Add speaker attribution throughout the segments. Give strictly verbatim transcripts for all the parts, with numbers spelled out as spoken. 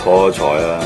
Speaker 1: 破財啊！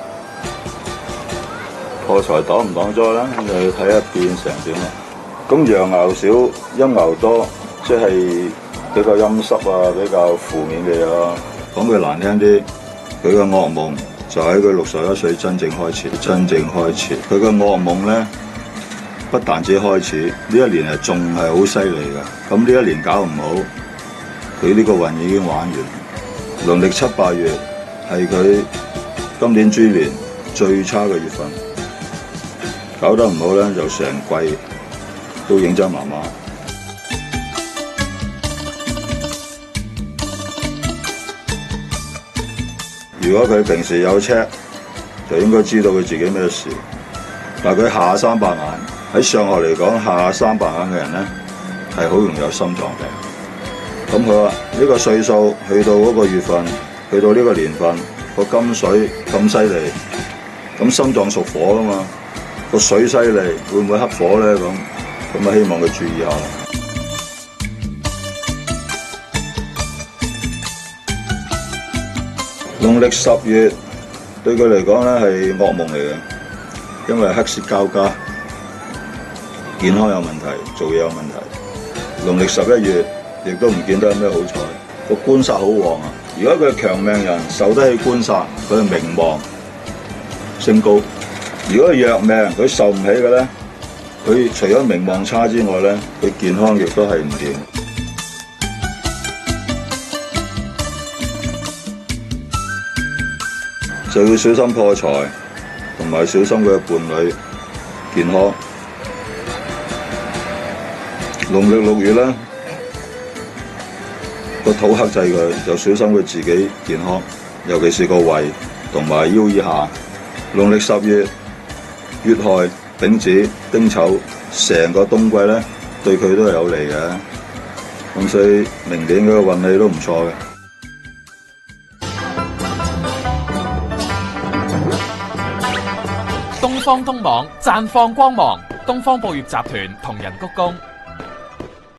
Speaker 1: 破財擋唔擋災咧？就要睇一變成點啦。咁陽爻少，陰爻多，即係比較陰濕啊，比較負面嘅嘢咯。講句難聽啲，佢嘅噩夢就喺佢六十一歲真正開始，真正開始。佢嘅噩夢咧，不但止開始，呢一年係仲係好犀利㗎。咁呢一年搞唔好，佢呢個運已經玩完。農曆七八月係佢今年豬年最差嘅月份，搞得唔好咧，就成季都認真麻麻。如果佢平時有車，就應該知道佢自己咩事。但係佢下三白眼，喺上學嚟講，下三白眼嘅人咧係好容易有心臟病。咁佢話呢個歲數去到嗰個月份，去到呢個年份，個金水咁犀利，咁心臟屬火噶嘛，個水犀利，會唔會克火咧？咁咁啊，希望佢注意下啦。農曆十月對佢嚟講咧係噩夢嚟嘅，因為黑色交加，健康有問題，做嘢有問題。農曆十一月亦都唔見得有咩好彩，個官煞好旺啊！如果佢係強命人，受得起官煞，佢係名望升高；如果係弱命，佢受唔起嘅咧，佢除咗名望差之外咧，佢健康亦都係唔掂。就要小心破財，同埋小心佢嘅伴侶健康。農曆六月咧，個土克制佢，就小心佢自己健康，尤其是個胃同埋腰以下。農曆十月，乙亥、丙子、丁丑，成個冬季咧對佢都係有利嘅，咁所以明年嗰個運氣都唔錯嘅。
Speaker 2: 東方東網綻放光芒，東方報業集團同仁鞠躬。